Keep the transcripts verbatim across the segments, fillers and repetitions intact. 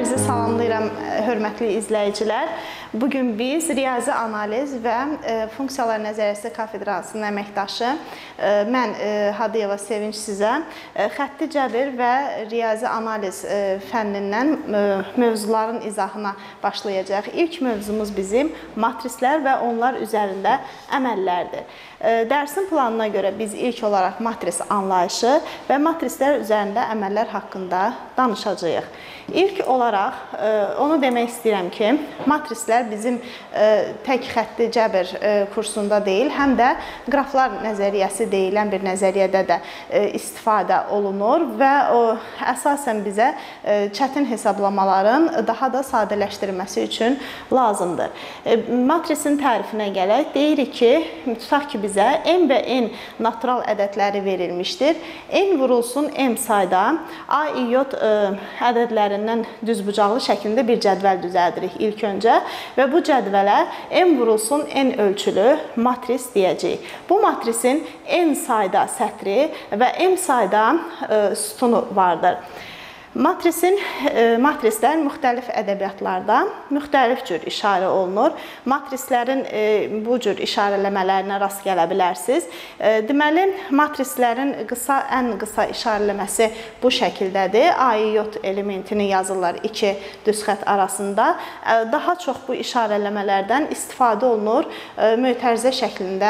Hepinizi salamlayıram, hörmətli izləyicilər. Bugün biz riyazi analiz və funksiyalar nəzəriyyəsi kafedrasının əməkdaşı mən Hadiyeva Sevinç sizə xətti cəbir və riyazi analiz fənnindən mövzuların izahına başlayacaq. İlk mövzumuz bizim matrislər və onlar üzərində əməllərdir. Dərsin planına görə biz ilk olaraq matris anlayışı və matrislər üzərində əməllər haqqında danışacağıq. İlk olaraq onu demək istəyirəm ki, matrislər bizim tək xətti cəbir kursunda deyil, həm də qraflar nəzəriyyəsi deyilən bir nəzəriyyədə də istifadə olunur və o əsasən bizə çətin hesablamaların daha da sadələşdirilməsi üçün lazımdır. Matrisin tərifinə gələk, deyirik ki, tutaq ki, bizə m və n natural ədədləri verilmişdir. N vurulsun m sayda A iot ədədlərindən düzbucaqlı şəklində bir cədvəl düzəldirik ilk öncə və bu cədvələ m vurulsun n ölçülü matris deyəcəyik. Bu matrisin n sayda sətri və m sayda sütunu vardır. Matrisin, matrislər müxtəlif ədəbiyyatlarda müxtəlif cür işarə olunur. Matrislərin bu cür işarələmələrinə rast gələ bilərsiniz. Deməli, matrislərin qısa, ən qısa işarələməsi bu şəkildədir. A iot elementini yazırlar iki düz xətt arasında. Daha çox bu işarələmələrdən istifadə olunur. Mötərizə şəklində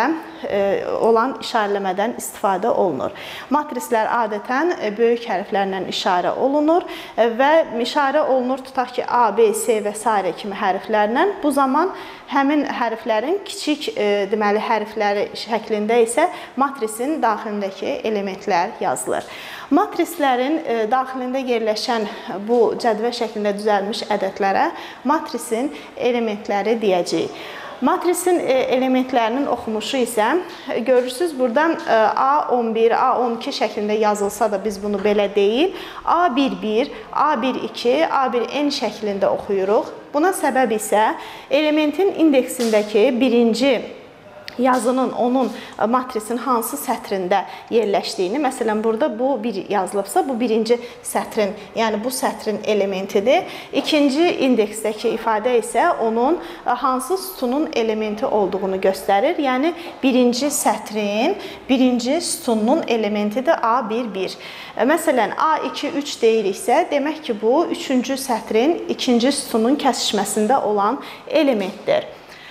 olan işarələmədən istifadə olunur. Matrislər adətən böyük hərflərlə işarə olunur və işarə olunur, tutaq ki, A, B, C və s. kimi hərflərlə. Bu zaman həmin hərflərin kiçik deməli hərfləri şəklində isə matrisin daxilindəki elementlər yazılır. Matrislərin daxilində yerləşən bu cədvəl şəklində düzəlmiş ədədlərə matrisin elementləri deyəcəyik. Matrisin elementlərinin oxunuşu isə görürsünüz, burada A on bir, A on iki şəklində yazılsa da biz bunu belə deyil, A bir bir, A bir iki, A bir n şəklində oxuyuruq. Buna səbəb isə elementin indeksindəki birinci yazının onun matrisin hansı sətrində yerləşdiyini, məsələn, burada bu bir yazılıbsa, bu birinci sətrin, yəni bu sətrin elementidir. İkinci indeksdəki ifadə isə onun hansı sütunun elementi olduğunu göstərir. Yəni, birinci sətrin, birinci sütunun elementidir A bir bir. Məsələn, A iki üç deyiriksə, demək ki, bu üçüncü sətrin ikinci sütunun kəsişməsində olan elementdir.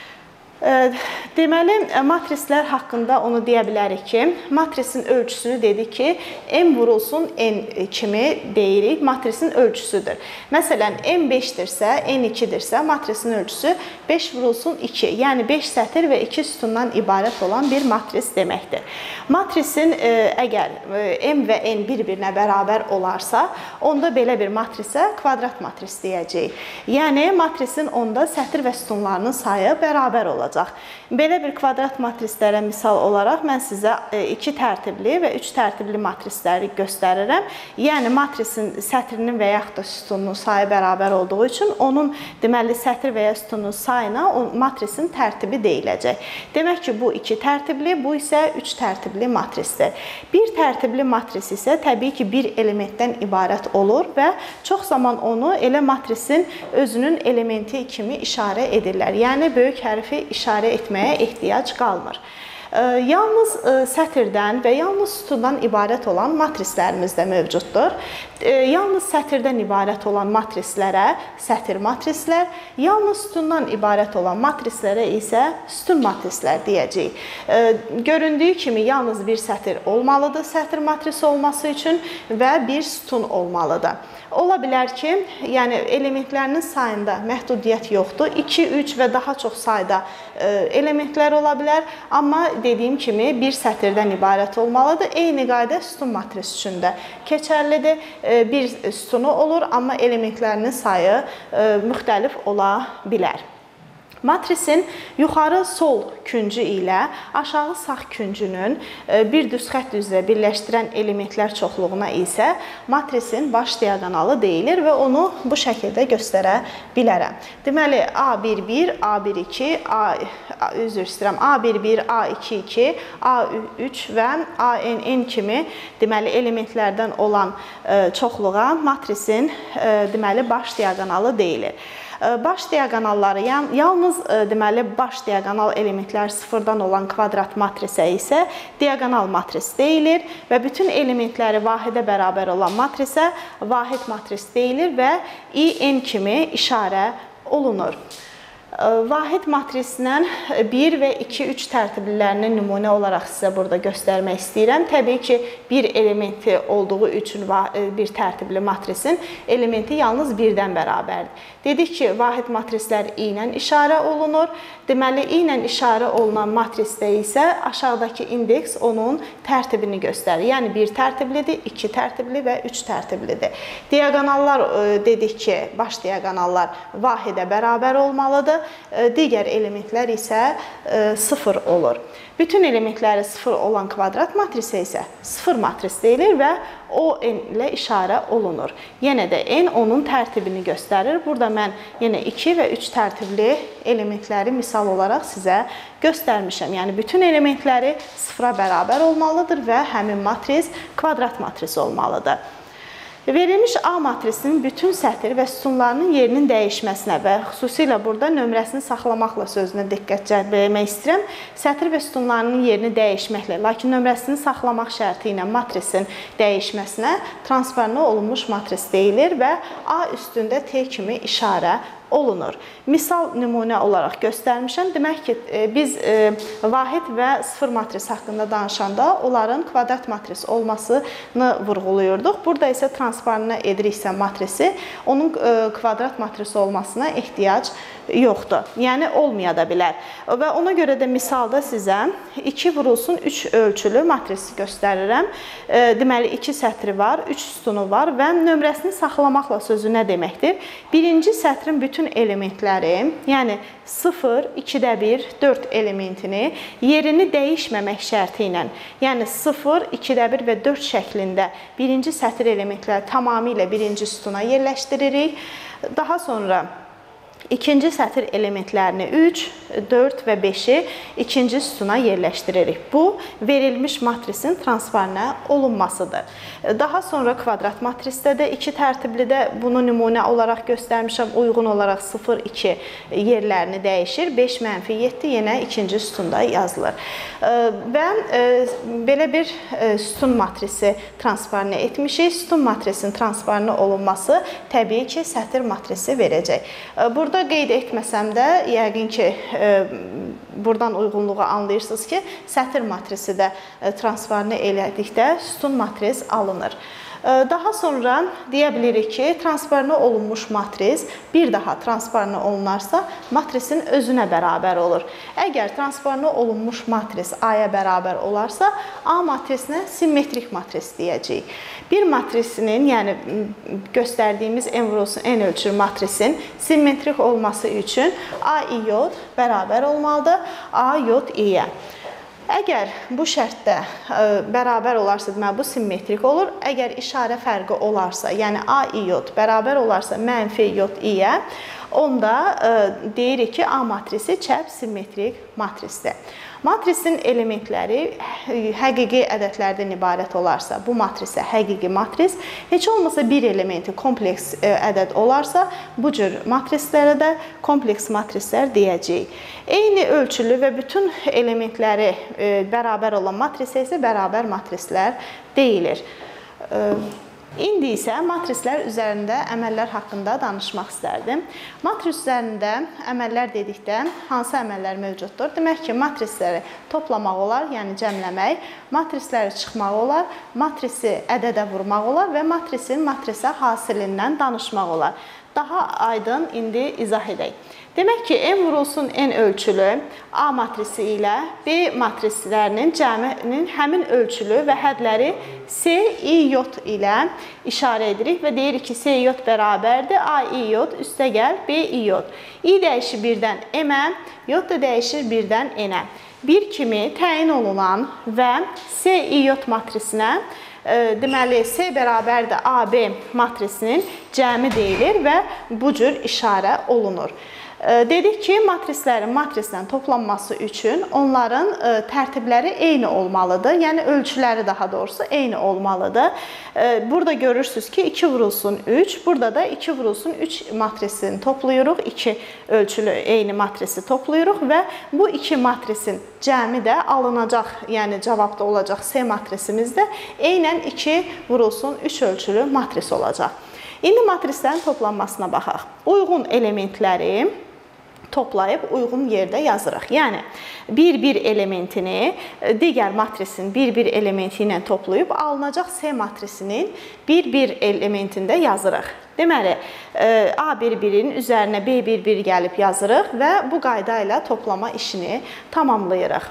Deməli, matrislər haqqında onu deyə bilərik ki, matrisin ölçüsünü dedik ki, m vurulsun n kimi deyirik, matrisin ölçüsüdür. Məsələn, m beşdirsə, n ikidirsə, matrisin ölçüsü beş vurulsun iki, yəni beş sətir və iki sütundan ibarət olan bir matris deməkdir. Matrisin əgər m və n bir-birinə bərabər olarsa, onda belə bir matrisə kvadrat matris deyəcəyik. Yəni, matrisin onda sətir və sütunlarının sayı bərabər olacaq. Belə bir kvadrat matrislərə misal olaraq mən sizə iki tərtibli və üç tərtibli matrisləri göstərirəm. Yəni, matrisin sətrinin və yaxud da sütununun sayı bərabər olduğu üçün onun deməli sətr və ya sütunun sayına matrisin tərtibi deyiləcək. Demək ki, bu iki tərtibli, bu isə üç tərtibli matrisdir. Bir tərtibli matris isə təbii ki, bir elementdən ibarət olur və çox zaman onu elə matrisin özünün elementi kimi işarə edirlər. Yəni, böyük hərfi işarə etməyə ehtiyac qalmır. Yalnız sətirdən və yalnız sütundan ibarət olan matrislərimiz də mövcuddur. Yalnız sətirdən ibarət olan matrislərə sətir matrislər, yalnız sütundan ibarət olan matrislərə isə sütun matrislər deyəcəyik. Göründüyü kimi yalnız bir sətir olmalıdır sətir matrisi olması üçün və bir sütun olmalıdır. Ola bilər ki, yəni elementlərinin sayında məhdudiyyət yoxdur. iki, üç və daha çox sayda elementlər ola bilər, amma dediyim kimi bir sətirdən ibarət olmalıdır. Eyni qayda sütun matris üçün də keçərlidir. Bir sütunu olur, amma elementlərinin sayı müxtəlif ola bilər. Matrisin yuxarı sol küncü ilə aşağı sağ küncünün bir düz xətt üzrə birləşdirən elementlər çoxluğuna isə matrisin baş diaqonalı deyilir və onu bu şəkildə göstərə bilərəm. Deməli, A bir bir, A bir iki, A, üzr istəyirəm, A bir bir, A iki iki, A üç və A N N kimi deməli elementlərdən olan çoxluğa matrisin deməli baş diaqonalı deyilir. Baş diaqonalları yalnız deməli baş diaqonal elementlər sıfırdan olan kvadrat matrisə isə diaqonal matris deyilir və bütün elementləri vahidə bərabər olan matrisə vahid matris deyilir və I N kimi işarə olunur. Vahid matrisindən bir və iki, üç tərtiblilərini nümunə olaraq sizə burada göstərmək istəyirəm. Təbii ki, bir elementi olduğu üçün bir tərtibli matrisin elementi yalnız birdən bərabərdir. Dedik ki, vahid matrislər I ilə işarə olunur. Deməli, I ilə işarə olunan matrisdə isə aşağıdakı indeks onun tərtibini göstərir. Yəni, bir tərtiblidir, iki tərtibli və üç tərtiblidir. Diaqonallar dedik ki, baş diaqonallar vahidə bərabər olmalıdır. Digər elementlər isə sıfır olur. Bütün elementləri sıfır olan kvadrat matrisə isə sıfır matris deyilir və O N ilə işarə olunur. Yenə də N onun tərtibini göstərir. Burada mən yenə iki və üç tərtibli elementləri misal olaraq sizə göstərmişəm. Yəni, bütün elementləri sıfıra bərabər olmalıdır və həmin matris kvadrat matris olmalıdır. Verilmiş A matrisinin bütün sətr və sütunlarının yerinin dəyişməsinə və xüsusilə burada nömrəsini saxlamaqla sözünə diqqət cəlb etmək istəyirəm. Sətr və sütunlarının yerini dəyişməklə, lakin nömrəsini saxlamaq şərti ilə matrisin dəyişməsinə transformə olunmuş matris deyilir və A üstündə T kimi işarə olunur. Misal nümunə olaraq göstərmişəm. Demək ki, biz vahid və sıfır matris haqqında danışanda onların kvadrat matris olmasını vurğuluyurduq. Burada isə transformə ediriksə matrisi, onun kvadrat matris olmasına ehtiyac yoxdur. Yəni, olmaya da bilər. Və ona görə də misalda sizə iki vurulsun üç ölçülü matrisi göstərirəm. Deməli, iki sətri var, üç sütunu var və nömrəsini saxlamaqla sözü nə deməkdir? Birinci sətrin bütün bütün elementləri, yəni sıfır, ikidə bir, dörd elementini yerini dəyişməmək şərti ilə, yəni sıfır, ikidə bir və dörd şəklində birinci sətir elementləri tamamilə birinci sütuna yerləşdiririk. Daha sonra İkinci sətir elementlərini üç, dörd və beşi ikinci sütuna yerləşdiririk. Bu, verilmiş matrisin transformə olunmasıdır. Daha sonra kvadrat matrisdə də iki tərtiblidə bunu nümunə olaraq göstərmişəm. Uyğun olaraq sıfır, iki yerlərini dəyişir. beş, mənfi yeddi yenə ikinci sütunda yazılır. Və belə bir sütun matrisi transformə etmişik. Sütun matrisin transformə olunması təbii ki, sətir matrisi verəcək. Burada Burada qeyd etməsəm də, yəqin ki, buradan uyğunluğu anlayırsınız ki, sətir matrisi də transformə elədikdə sütun matris alınır. Daha sonra deyə bilirik ki, transformə olunmuş matris bir daha transformə olunarsa, matrisin özünə bərabər olur. Əgər transformə olunmuş matris A-ya bərabər olarsa, A matrisinə simmetrik matris deyəcəyik. Bir matrisinin, yəni göstərdiyimiz n vurulsun n ölçülü matrisin simmetrik olması üçün A iod bərabər olmalıdır A iod I-yə. Əgər bu şərtdə bərabər olarsa, deməli, bu simmetrik olur. Əgər işarə fərqi olarsa, yəni A iod bərabər olarsa mənfi iod I-yə, onda deyirik ki, A matrisi çəp simmetrik matrisdir. Matrisin elementləri həqiqi ədədlərdən ibarət olarsa, bu matrisə həqiqi matris, heç olmasa bir elementi kompleks ədəd olarsa, bu cür matrislərə də kompleks matrislər deyəcəyik. Eyni ölçülü və bütün elementləri bərabər olan matrisə isə bərabər matrislər deyilir. İndi isə matrislər üzərində əməllər haqqında danışmaq istərdim. Matris üzərində əməllər dedikdə hansı əməllər mövcuddur? Demək ki, matrisləri toplamaq olar, yəni cəmləmək, matrisləri çıxmaq olar, matrisi ədədə vurmaq olar və matrisin matrisə hasilindən danışmaq olar. Daha aydın indi izah edək. Demək ki, n vurulsun n ölçülü A matrisi ilə B matrislərinin cəminin həmin ölçülü və hədləri C i yod ilə işarə edirik və deyirik ki, C i yod bərabərdir A i yod üstəgəl B i yod. i dəyişir birdən m-ə, yod da dəyişir birdən n-ə. bir kimi təyin olunan və C i yod matrisinə deməli, C bərabərdir A B matrisinin cəmi deyilir və bu cür işarə olunur. Dedik ki, matrislərin matrislə toplanması üçün onların tərtibləri eyni olmalıdır. Yəni, ölçüləri daha doğrusu eyni olmalıdır. Burada görürsünüz ki, iki vurulsun üç. Burada da iki vurulsun üç matrisini toplayırıq. iki ölçülü eyni matrisi toplayırıq və bu iki matrisin cəmi də alınacaq, yəni cavabda olacaq C matrisimizdə eynən iki vurulsun üç ölçülü matris olacaq. İndi matrislərin toplanmasına baxaq. Uyğun elementləri toplayıb uyğun yerdə yazırıq. Yəni, bir bir elementini digər matrisin bir bir elementi ilə toplayıb alınacaq C matrisinin bir bir elementində yazırıq. Deməli, A bir birin üzərinə B bir bir gəlib yazırıq və bu qayda ilə toplama işini tamamlayırıq.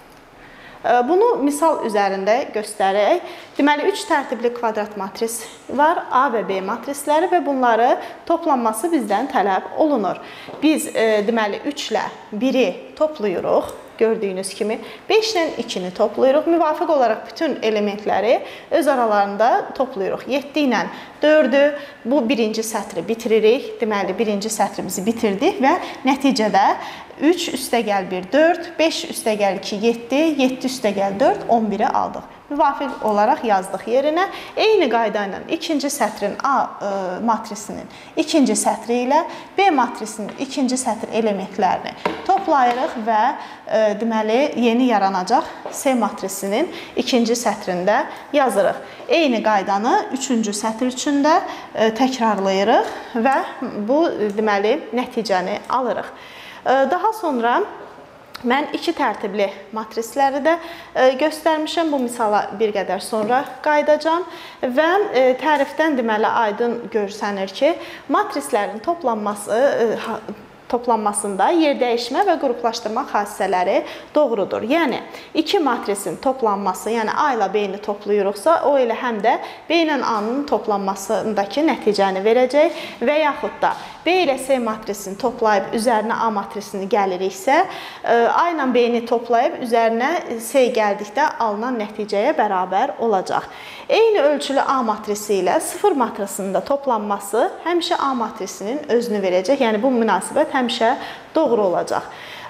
Bunu misal üzərində göstərək. Deməli, üç tərtibli kvadrat matris var, A və B matrisləri və bunları toplanması bizdən tələb olunur. Biz, deməli, üç ilə biri toplayırıq, gördüyünüz kimi, beş ilə ikini toplayırıq. Müvafiq olaraq bütün elementləri öz aralarında toplayırıq. yeddi ilə dördü, bu birinci sətri bitiririk. Deməli, birinci sətrimizi bitirdik və nəticədə üç üstəgəl bir, dörd, beş üstəgəl iki, yeddi, yeddi üstəgəl dörd, on biri aldıq. Müvafiq olaraq yazdıq yerinə. Eyni qayda ilə ikinci sətrin A matrisinin ikinci sətri ilə B matrisinin ikinci sətr elementlərini toplayırıq və deməli, yeni yaranacaq C matrisinin ikinci sətrində yazırıq. Eyni qaydanı üçüncü sətr üçün də təkrarlayırıq və bu deməli, nəticəni alırıq. Daha sonra mən iki tərtibli matrisləri də göstərmişəm. Bu misala bir qədər sonra qayıdacağam və tərifdən deməli aydın görsənir ki, matrislərin toplanması toplanmasında yerdəyişmə və qruplaşdırma xassələri doğrudur. Yəni, iki matrisin toplanması, yəni A ilə B-ni toplayırıqsa, o ilə həm də B ilə A-nın toplanmasındakı nəticəni verəcək və yaxud da B ilə C matrisini toplayıb üzərinə A matrisini gəliriksə, A ilə B-ni toplayıb üzərinə C gəldikdə alınan nəticəyə bərabər olacaq. Eyni ölçülü A matrisi ilə sıfır matrisinin də toplanması həmişə A matrisinin özünü verəcək. Yəni, bu münasibət həmişə doğru olacaq.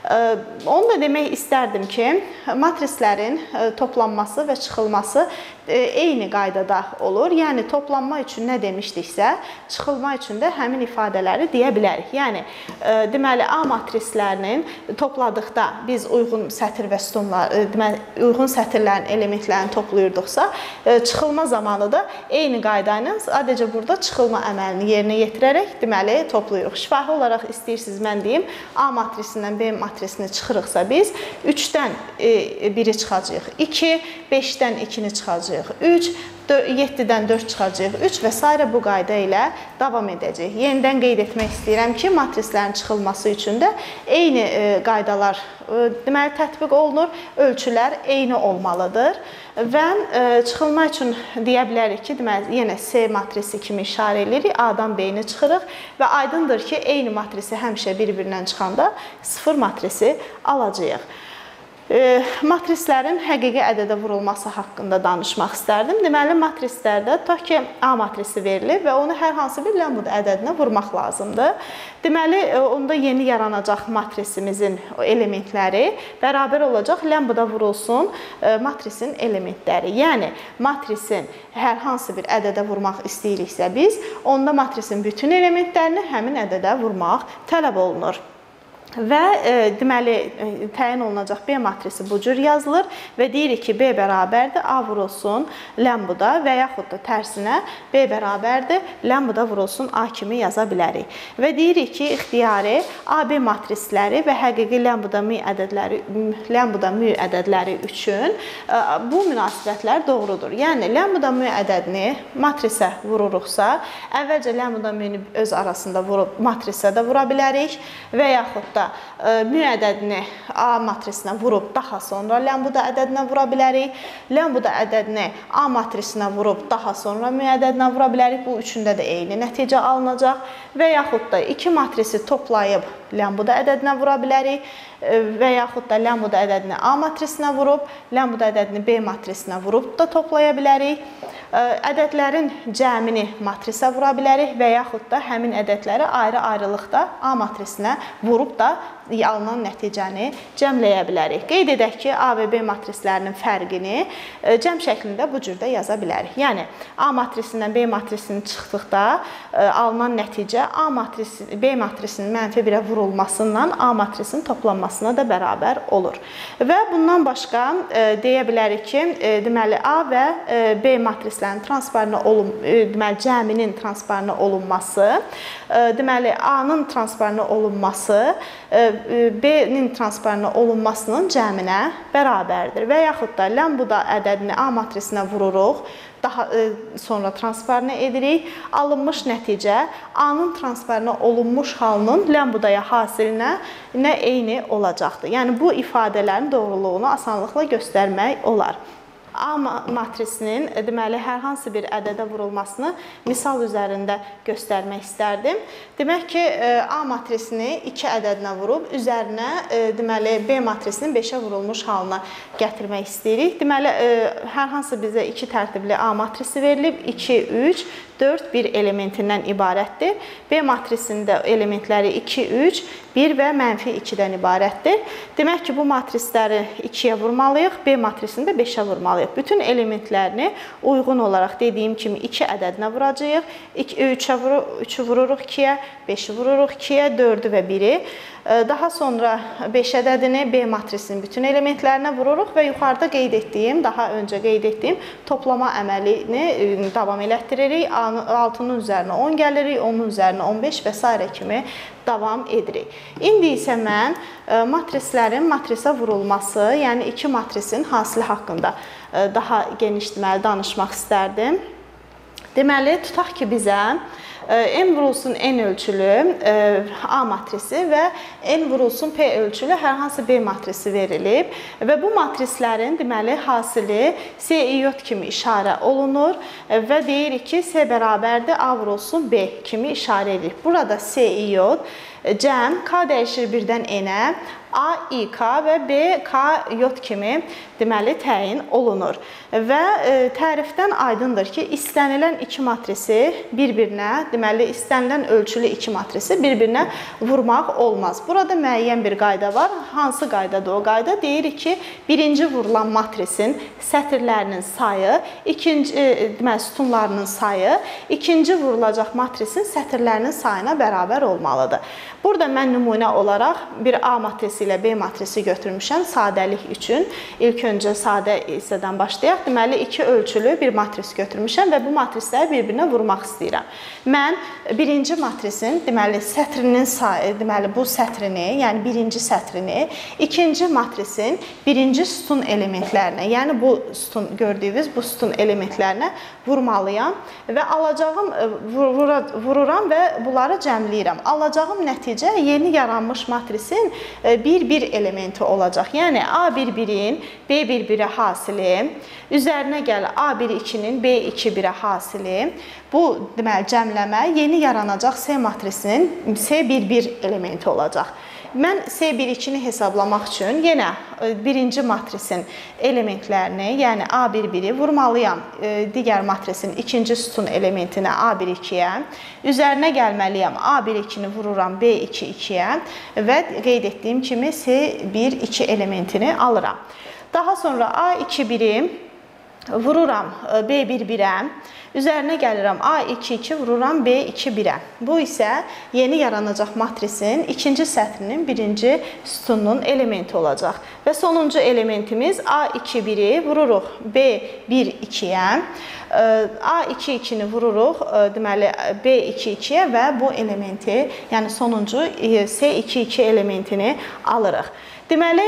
Onu da demək istərdim ki, matrislərin toplanması və çıxılması eyni qaydada olur. Yəni, toplanma üçün nə demişdiksə, çıxılma üçün də həmin ifadələri deyə bilərik. Yəni, deməli, A matrislərinin topladıqda biz uyğun sətir və sütunlar, deməli, uyğun sətirlərin elementlərini toplayırdıqsa, çıxılma zamanı da eyni qayda ilə sadəcə burada çıxılma əməlini yerinə yetirərək, deməli, toplayırıq. Şifahi olaraq istəyirsiniz, mən deyim, A matrisindən B matrisini çıxırıqsa biz, üçdən biri çıxacaq iki, beşdən ikini çıxacaq üç, yeddidən dörd çıxacaq üç və s. bu qayda ilə davam edəcək. Yenidən qeyd etmək istəyirəm ki, matrislərin çıxılması üçün də eyni qaydalar deməli tətbiq olunur, ölçülər eyni olmalıdır və çıxılma üçün deyə bilərik ki, deməli yenə C matrisi kimi işarə edirik, A-dan B-ni çıxırıq və aydındır ki, eyni matrisi həmişə bir-birindən çıxanda sıfır matrisi alacağıq. Matrislərin həqiqi ədədə vurulması haqqında danışmaq istərdim. Deməli, matrislərdə tutaq ki, A matrisi verilir və onu hər hansı bir lambda ədədinə vurmaq lazımdır. Deməli, onda yeni yaranacaq matrisimizin elementləri bərabər olacaq lambda vurulsun matrisin elementləri. Yəni, matrisin hər hansı bir ədədə vurmaq istəyiriksə biz, onda matrisin bütün elementlərini həmin ədədə vurmaq tələb olunur. Və e, deməli e, təyin olunacaq B matrisi bu cür yazılır və deyirik ki, B bərabərdir A vurulsun lambda və yaxud da tərsinə B bərabərdir lambda vurulsun A kimi yaza bilərik. Və deyirik ki, ixtiyari A B matrisləri və həqiqi lambda mü ədədləri lambda mü ədədləri üçün e, bu münasibətlər doğrudur. Yəni lambda mü ədədini matrisə vururuqsa, əvvəlcə lambda mü'nü öz arasında vurub matrisə də vura bilərik və yaxud da mü ədədini A matrisinə vurub daha sonra lambda ədədinə vura bilərik. Lambda ədədini A matrisinə vurub daha sonra mü ədədinə vura bilərik. Bu üçündə də eyni nəticə alınacaq. Və yaxud da iki matrisi toplayıb lambda ədədinə vura bilərik. Və yaxud da lambda ədədini A matrisinə vurub, lambda ədədini B matrisinə vurub da toplaya bilərik. Ədədlərin cəmini matrisə vura bilərik və yaxud da həmin ədədləri ayrı-ayrılıqda A matrisinə vurub da alınan nəticəni cəmləyə bilərik. Qeyd edək ki, A və B matrislərinin fərqini cəm şəklində bu cürdə yaza bilərik. Yəni, A matrisindən B matrisinin çıxdıqda alınan nəticə A matrisi, B matrisinin mənfi birə vurulmasından A matrisinin toplanmasına da bərabər olur. Və bundan başqa deyə bilərik ki, deməli, A və B matrislərinin transparına olun, deməli, cəminin transparına olunması, deməli, A-nın transparına olunması B-nin transparına olunmasının cəminə bərabərdir. Və yaxud da lambda ədədini A matrisinə vururuq, daha sonra transparına edirik. Alınmış nəticə A-nın transparına olunmuş halının lambdaya hasilinə nə eyni olacaqdır. Yəni, bu ifadələrin doğruluğunu asanlıqla göstərmək olar. A matrisinin deməli hər hansı bir ədədə vurulmasını misal üzərində göstərmək istərdim. Demək ki, A matrisini iki ədədinə vurub, üzərinə deməli B matrisinin beşə vurulmuş halına gətirmək istəyirik. Deməli, hər hansı bizə iki tərtibli A matrisi verilib, iki, üç, dörd, bir elementindən ibarətdir. B matrisində elementləri iki, üç, bir və mənfi ikidən ibarətdir. Demək ki, bu matrisləri ikiyə vurmalıyıq, B matrisini də beşə vurmalıyıq. Bütün elementlərini uyğun olaraq dediyim kimi iki ədədinə vuracağıq. üçü vururuq ikiyə, beşi vururuq ikiyə, dördü və biri. Daha sonra beş ədədini B matrisinin bütün elementlərinə vururuq və yuxarıda qeyd etdiyim, daha öncə qeyd etdiyim toplama əməlini davam elətdiririk. altının üzərinə on gəlirik, onun üzərinə on beş və s. kimi davam edirik. İndi isə mən matrislərin matrisə vurulması, yəni iki matrisin hasili haqqında daha geniş deməli danışmaq istərdim. Deməli, tutaq ki, bizə N vurulsun N ölçülü A matrisi və N vurulsun P ölçülü hər hansı B matrisi verilib və bu matrislərin deməli hasili S I J kimi işarə olunur və deyirik ki, S bərabərdir A vurulsun B kimi işarə edilir. Burada S I J cəm K dəyişir birdən N-ə, A, İ, K və B, K, J kimi deməli təyin olunur. Və e, tərifdən aydındır ki, istənilən iki matrisi bir-birinə, deməli istənilən ölçülü iki matrisi bir-birinə vurmaq olmaz. Burada müəyyən bir qayda var. Hansı qaydadır o qayda? Deyirik ki, birinci vurulan matrisin sətirlərinin sayı, ikinci deməli sütunlarının sayı, ikinci vurulacaq matrisin sətirlərinin sayına bərabər olmalıdır. Burada mən nümunə olaraq bir A matrisi ilə B matrisi götürmüşəm sadəlik üçün. İlk öncə sadə hissədən başlayaq. Deməli, iki ölçülü bir matris götürmüşəm və bu matrisləri bir-birinə vurmaq istəyirəm. Mən birinci matrisin, deməli, sətrinin sayı, deməli, bu sətrini, yəni birinci sətrini, ikinci matrisin birinci sütun elementlərinə, yəni bu sütun, gördüyünüz bu sütun elementlərinə vurmalıyam və alacağım, vururam və bunları cəmləyirəm. Alacağım nəticə yeni yaranmış matrisin bir-bir elementi olacaq. Yəni, A bir birin B bir birə hasili, üzərinə gəl A bir ikinin B iki birə hasili. Bu, deməli, cəmləmə yeni yaranacaq S matrisinin S bir bir elementi olacaq. Mən S bir ikini hesablamaq üçün yenə birinci matrisin elementlərini, yəni A bir biri vurmalıyam digər matrisin ikinci sütun elementinə A bir ikiyə. Üzərinə gəlməliyəm A bir ikini vururam B iki ikiyə və qeyd etdiyim kimi S bir iki elementini alıram. Daha sonra A iki biri vururam B bir birə, üzərinə gəlirəm A iki iki, vururam B iki birə. Bu isə yeni yaranacaq matrisin ikinci sətrinin birinci sütununun elementi olacaq. Və sonuncu elementimiz A iki biri vururuq B bir ikiyə, A iki ikini vururuq deməli B iki ikiyə və bu elementi, yəni sonuncu C iki iki elementini alırıq. Deməli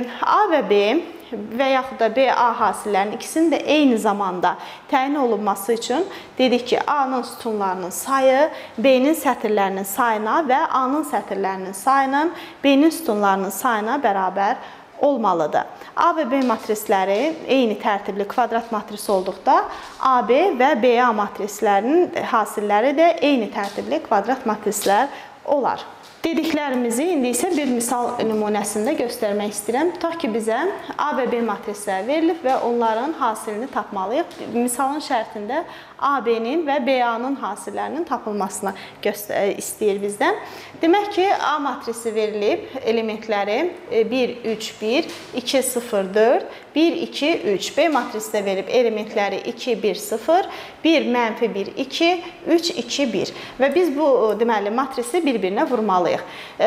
A və B və yaxud da B A hasillərinin ikisinin də eyni zamanda təyin olunması üçün dedik ki, A-nın sütunlarının sayı B-nin sətirlərinin sayına və A-nın sətirlərinin sayının B-nin sütunlarının sayına bərabər olmalıdır. A və B matrisləri eyni tərtibli kvadrat matris olduqda A B və B A matrislərinin hasilləri də eyni tərtibli kvadrat matrislər olar. Dediklərimizi indi isə bir misal nümunəsində göstərmək istəyirəm. Tutaq ki, bizə A və B matrisləri verilib və onların hasilini tapmalıyıq. Misalın şərtində A B-nin və B A-nın hasillərinin tapılmasını istəyir bizdən. Demək ki, A matrisi verilib, elementləri bir üç bir, iki sıfır dörd, bir iki üç. B matrisi də verib, elementləri iki bir sıfır, bir mənfi bir iki, üç iki bir. Və biz bu deməli matrisi bir-birinə vurmalıyıq.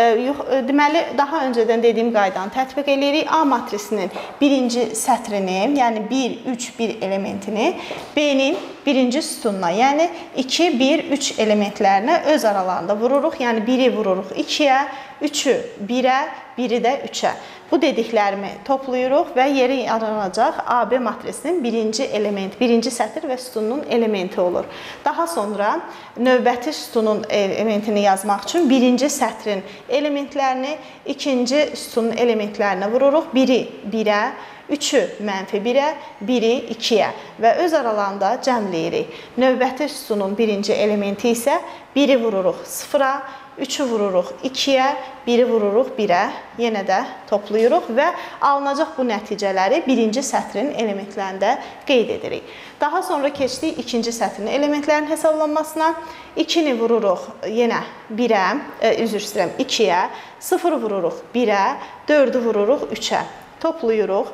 Deməli, daha öncədən dediyim qaydanı tətbiq edirik. A matrisinin birinci sətrini, yəni bir üç bir elementini B-nin birinci sütununa, yəni iki bir üç elementlərinə öz aralarında vururuq. Yəni biri vururuq ikiyə, üçü birə, biri də üçə. Bu dediklərimi toplayırıq və yeri yaranacaq A B matrisinin birinci element, birinci sətir və sütunun elementi olur. Daha sonra növbəti sütunun elementini yazmaq üçün birinci sətrin elementlərini ikinci sütunun elementlərinə vururuq. Biri birə, üçü mənfi birə, biri ikiyə və öz aralarında cəmləyirik. Növbəti sütunun birinci elementi isə biri vururuq sıfıra, üçü vururuq ikiyə, biri vururuq birə, yenə də toplayırıq və alınacaq bu nəticələri birinci sətrin elementlərində qeyd edirik. Daha sonra keçdik ikinci sətrin elementlərinin hesablanmasına. ikini vururuq yenə birə, üzr istəyirəm ikiyə, sıfırı vururuq birə, dördü vururuq üçə. Toplayırıq.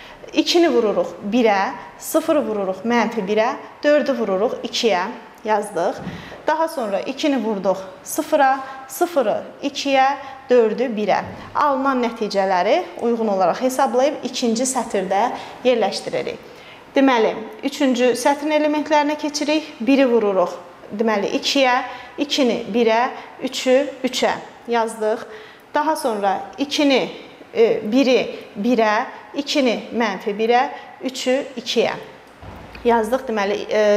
ikini vururuq birə, sıfırı vururuq mənfi birə, dördü vururuq ikiyə yazdıq. Daha sonra ikini vurduq sıfıra, sıfırı ikiyə, dördü birə. Alınan nəticələri uyğun olaraq hesablayıb ikinci sətirdə yerləşdiririk. Deməli, üçüncü sətrin elementlərinə keçirik. biri vururuq deməli ikiyə, ikini birə, üçü üçə yazdıq. Daha sonra ikini biri birə, ikini mənfi birə, üçü ikiyə yazdıq. Deməli,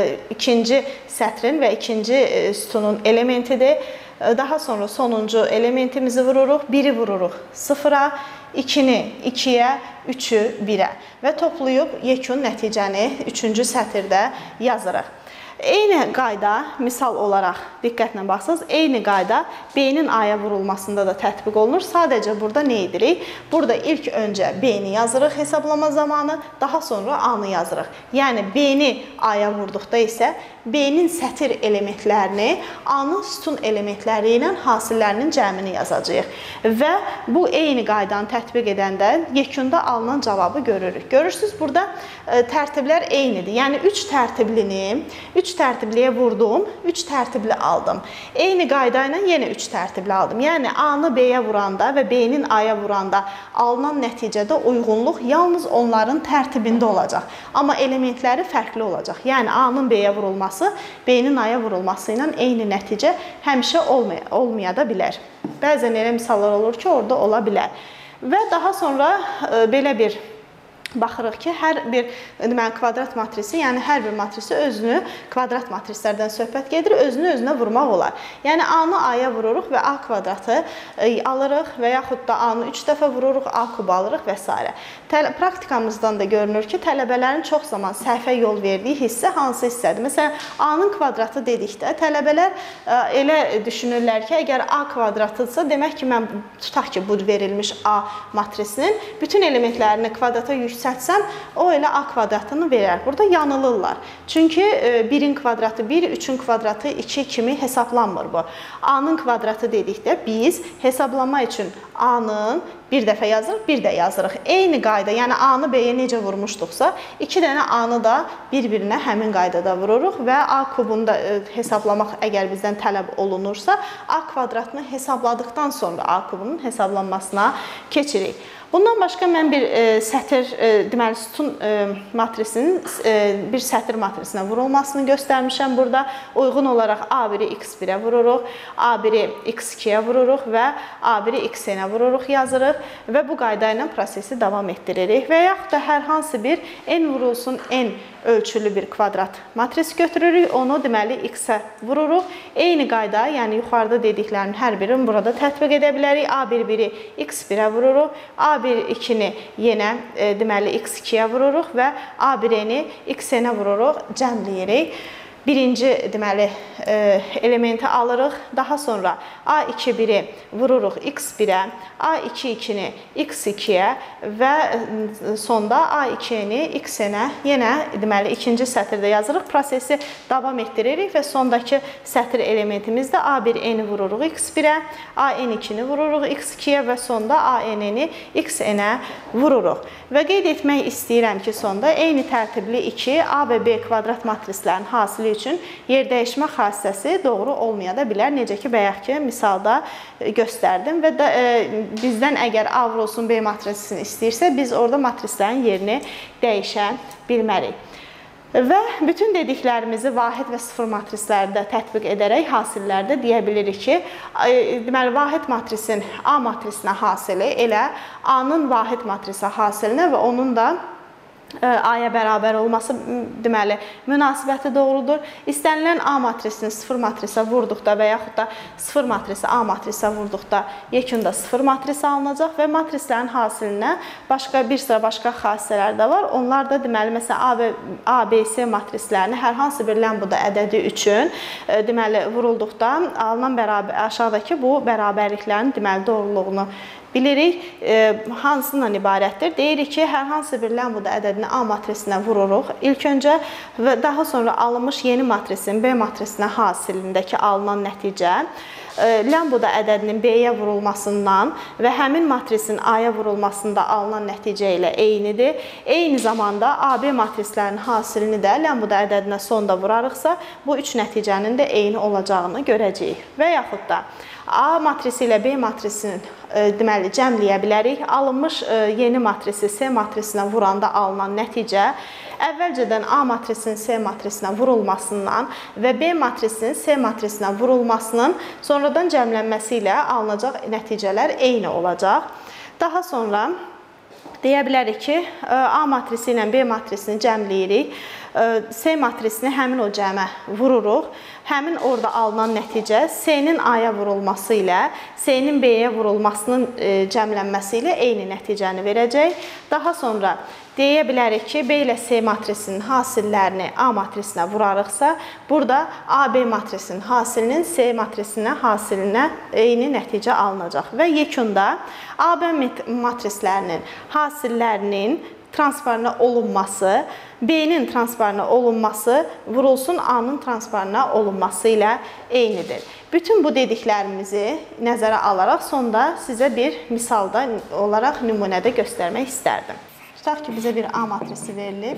ikinci sətrin və ikinci sütunun elementidir. Daha sonra sonuncu elementimizi vururuq. biri vururuq sıfıra, ikini ikiyə, üçü birə və toplayıb yekun nəticəni üçüncü sətirdə yazırıq. Eyni qayda, misal olaraq diqqətlə baxsınız, eyni qayda B-nin A-ya vurulmasında da tətbiq olunur. Sadəcə burada nə edirik? Burada ilk öncə B-ni yazırıq hesablama zamanı, daha sonra A-nı yazırıq. Yəni B-ni A-ya vurduqda isə B-nin sətir elementlərini A-nın sütun elementləri ilə hasillərinin cəmini yazacağıq. Və bu eyni qaydanı tətbiq edəndə yekunda alınan cavabı görürük. Görürsünüz, burada tərtiblər eynidir. Yəni üç tərtiblini, üç tərtibliyə vurdum, üç tərtibli aldım. Eyni qayda ilə yenə üç tərtibli aldım. Yəni A-nı B-yə vuranda və B-nin A-ya vuranda alınan nəticədə uyğunluq yalnız onların tərtibində olacaq. Amma elementləri fərqli olacaq. Yəni A-nın B-yə vurulması, B-nin A-ya vurulması ilə eyni nəticə həmişə olmaya, olmaya da bilər. Bəzən elə misallar olur ki, orada ola bilər. Və daha sonra belə bir baxırıq ki, hər bir deməli, kvadrat matrisi, yəni hər bir matrisi özünü, kvadrat matrislərdən söhbət gedir, özünü özünə vurmaq olar. Yəni A-nı A-ya vururuq və A kvadratı alırıq və yaxud da A-nı üç dəfə vururuq, A kubu alırıq və s. Praktikamızdan da görünür ki, tələbələrin çox zaman səhvə yol verdiyi hissə hansı hissədir? Məsələn, A-nın kvadratı dedikdə tələbələr elə düşünürlər ki, əgər A kvadratıdsa, demək ki, mən tutaq ki, bu verilmiş A matrisinin bütün elementlərini kvadrata yüksəltsəm, o elə A kvadratını verər. Burada yanılırlar. Çünki birin kvadratı bir, üçün kvadratı iki kimi hesablanmır bu. A-nın kvadratı dedikdə biz hesablama üçün A-nın bir dəfə yazırıq, bir də yazırıq. Eyni qayda, yəni A-nı B-yə necə vurmuşduqsa, iki dənə A-nı da bir-birinə həmin qaydada vururuq və A kubunu da hesablamaq əgər bizdən tələb olunursa, A kvadratını hesabladıqdan sonra A kubunun hesablanmasına keçirik. Bundan başqa mən bir e, sətir, e, deməli sütun e, matrisinin e, bir sətir matrisinə vurulmasını göstərmişəm burada. Uyğun olaraq A biri X birə vururuq, A biri X ikiyə vururuq və A biri X n-ə vururuq, yazırıq və bu qayda ilə prosesi davam etdiririk. Və yaxud da hər hansı bir n vurulsun n ölçülü bir kvadrat matris götürürük, onu deməli X-ə vururuq. Eyni qayda, yəni yuxarıda dediklərimin hər birini burada tətbiq edə bilərik. A bir biri X birə vururuq, A bir ikini yenə e, deməli X ikiyə vururuq və A bir n-i X n-ə vururuq, cəmləyirik. Birinci deməli e, elementi alırıq, daha sonra A iki biri vururuq X birə, A iki ikini X ikiyə və sonda A iki n-i X n-ə yenə deməli ikinci sətirdə yazırıq. Prosesi davam etdiririk və sondakı sətir elementimizdə A bir n-i vururuq X birə, A n ikini vururuq X ikiyə və sonda A n-i X n-ə vururuq. Və qeyd etmək istəyirəm ki, sonda eyni tərtibli iki A və B kvadrat matrislərin hasili üçün yer dəyişmə xassəsi doğru olmaya da bilər. Necə ki, bayaqki misalda göstərdim və də, e, bizdən əgər A vurulsun B matrisini istəyirsə, biz orada matrislərin yerini dəyişə bilmərik. Və bütün dediklərimizi vahid və sıfır matrislərdə tətbiq edərək hasillərdə deyə bilirik ki, e, deməli, vahid matrisin A matrisinə hasili elə A-nın vahid matrisi hasilinə və onun da A-ya bərabər olması deməli münasibəti doğrudur. İstənilən A matrisini sıfır matrisə vurduqda və yaxud da sıfır matrisi A matrisə vurduqda yekunda sıfır matrisi alınacaq və matrislərin hasilinə başqa bir sıra başqa xassələr də var. Onlar da deməli məsələn A və A, B, C matrislərini hər hansı bir lambda ədədi üçün deməli vurulduqda alınan bərabər aşağıdakı bu bərabərliklərin deməli doğruluğunu bilirik. E, hansından ibarətdir? Deyirik ki, hər hansı bir lambda ədədini A matrisinə vururuq ilk öncə və daha sonra alınmış yeni matrisin B matrisinə hasilindəki alınan nəticə e, lambda ədədinin B-yə vurulmasından və həmin matrisin A-ya vurulmasında alınan nəticə ilə eynidir. Eyni zamanda A B matrislərinin hasilini də lambda ədədinə sonda vurarıqsa, bu üç nəticənin də eyni olacağını görəcəyik. Və yaxud da A matrisi ilə B matrisinin e, deməli cəmləyə bilərik. Alınmış e, yeni matrisi C matrisinə vuranda alınan nəticə əvvəlcədən A matrisinin C matrisinə vurulmasından və B matrisinin C matrisinə vurulmasının sonradan cəmlənməsi ilə alınacaq nəticələr eyni olacaq. Daha sonra deyə bilərik ki, A matrisi ilə B matrisini cəmləyirik. C matrisini həmin o cəmə vururuq. Həmin orada alınan nəticə C-nin A-ya vurulması ilə C-nin B-yə vurulmasının cəmlənməsi ilə eyni nəticəni verəcək. Daha sonra deyə bilərik ki, B ilə C matrisinin hasillərini A matrisinə vurarıqsa, burada A B matrisinin hasilinin C matrisinə hasilinə eyni nəticə alınacaq. Və yekunda A B matrislərinin hasillərinin transferına olunması, B-nin transferına olunması vurulsun A-nın transferına olunması ilə eynidir. Bütün bu dediklərimizi nəzərə alaraq sonda sizə bir misalda olaraq nümunədə göstərmək istərdim. Tutaq ki, bizə bir A matrisi verilib.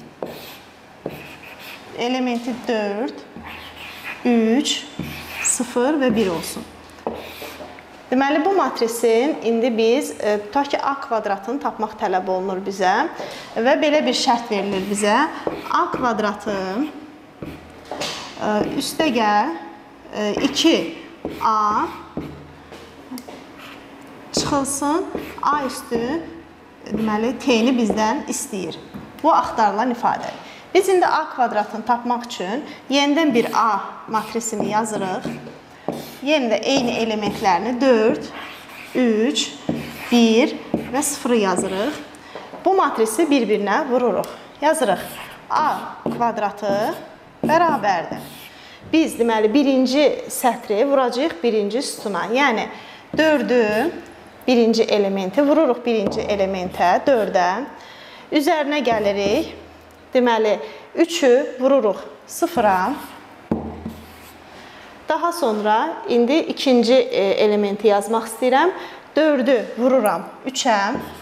Elementi dörd, üç, sıfır və bir olsun. Deməli, bu matrisin indi biz, tutaq ki, A kvadratını tapmaq tələb olunur bizə və belə bir şərt verilir bizə. A kvadratı üstəgəl iki A çıxılsın A üstü deməli T-ni bizdən istəyir. Bu axtarılan ifadədir. Biz indi A kvadratını tapmaq üçün yenidən bir A matrisini yazırıq. Yenə də eyni elementlərini dörd, üç, bir və sıfır yazırıq. Bu matrisi bir-birinə vururuq. Yazırıq. A kvadratı bərabərdir. Biz deməli birinci sətri vuracağıq birinci sütuna. Yəni dördü birinci elementi vururuq birinci elementə, dördə. Üzərinə gəlirik. Deməli üçü vururuq sıfıra. Daha sonra indi ikinci elementi yazmaq istəyirəm. dördü vururam üçə.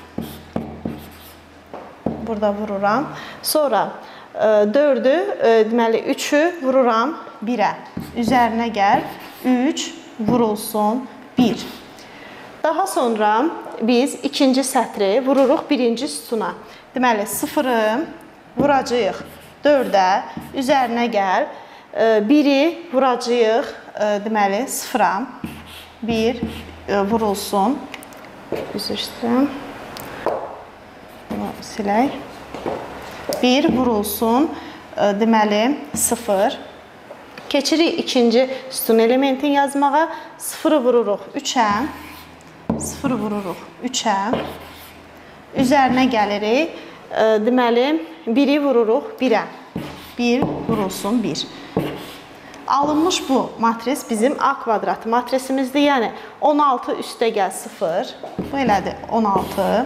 Burada vururam. Sonra dördü, deməli üçü vururam birə. Üzərinə gəl. üç vurulsun bir. Daha sonra biz ikinci sətri vururuq birinci sütuna. Deməli sıfırı vuracağıq dördə. Üzərinə gəl. biri vuracağıq deməli sıfıra. bir vurulsun. Üzr istəyirəm. Bunu silək. bir vurulsun. Deməli sıfır. Keçirik ikinci sütun elementin yazmağa. sıfırı vururuq üçə. sıfırı vururuq üçə. Üzərinə gəlirik. Deməli biri vururuq birə. bir vurulsun bir. Alınmış bu matris bizim A kvadratı matrisimizdir. Yəni on altı üstə gəl sıfır. Bu elədir on altı.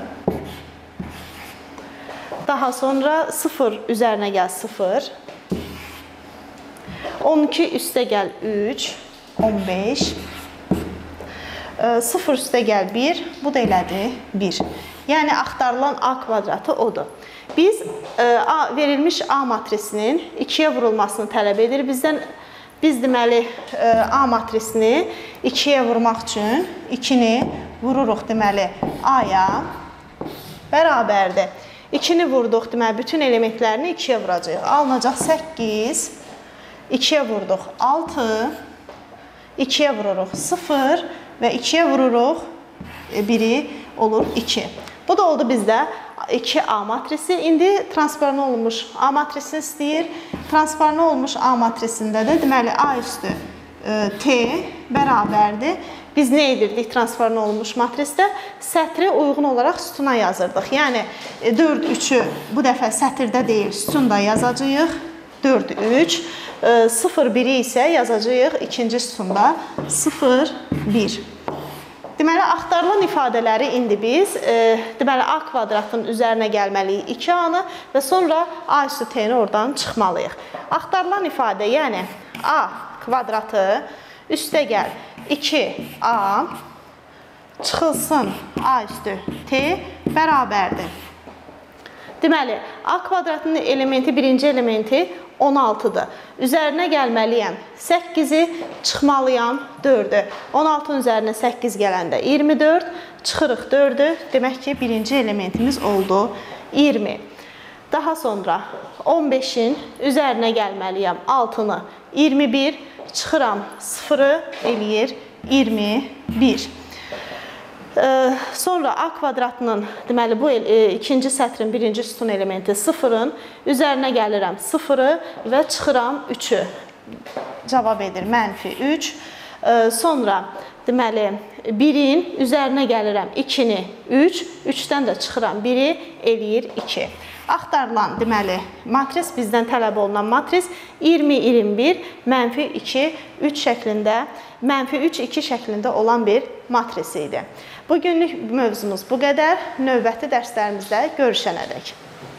Daha sonra sıfır üzərinə gəl sıfır. on iki üstə gəl üç. on beş. sıfır üstə gəl bir. Bu da elədir bir. Yəni axtarılan A kvadratı odur. Biz A, verilmiş A matrisinin ikiyə vurulmasını tələb edir bizdən. Biz deməli A matrisini ikiyə vurmaq üçün ikini vururuq deməli A-ya bərabərdir. ikini vurduq deməli bütün elementlərini ikiyə vuracağıq. Alınacaq səkkiz. ikiyə vurduq altı. ikiyə vururuq sıfır və ikiyə vururuq biri olur iki. Bu da oldu bizdə iki A matrisi. İndi transforma olunmuş A matrisini istəyir. Transforma olunmuş A matrisində də deməli A üstü T bərabərdir. Biz nə edirdik transforma olunmuş matrisdə? Sətri uyğun olaraq sütuna yazırdıq. Yəni dörd üçü bu dəfə sətirdə deyil, sütunda yazacağıq. dörd üç. sıfır biri isə yazacağıq ikinci sütunda sıfır bir. Deməli, axtarılan ifadələri indi biz e, deməli, A kvadratının üzərinə gəlməliyik iki A-nı və sonra A üstü T-ni oradan çıxmalıyıq. Axtarılan ifadə, yəni A kvadratı üstə gəl iki A çıxılsın A üstü T bərabərdir. Deməli, A kvadratının elementi, birinci elementi on altıdır. Üzərinə gəlməliyəm səkkizi, çıxmalıyam dördü. on altının üzərinə səkkiz gələndə iyirmi dörd, çıxırıq dördü. Demək ki, birinci elementimiz oldu iyirmi. Daha sonra on beşin üzərinə gəlməliyəm altını, iyirmi bir, çıxıram sıfırı, eləyir iyirmi bir. Ee, sonra A kvadratının, deməli bu e, ikinci sətrin birinci sütun elementi sıfırın, üzərinə gəlirəm sıfırı və çıxıram üçü. Cavab edir mənfi üç. Ee, sonra deməli birin üzərinə gəlirəm ikini, üç, üçdən də çıxıram biri, eləyir iki. Axtarılan deməli matris, bizdən tələb olunan matris iyirmi iyirmi bir, mənfi iki, üç şəklində, mənfi üç, iki şəklində olan bir matris idi. Bugünlük mövzumuz bu qədər. Növbəti dərslərimizdə görüşənədək.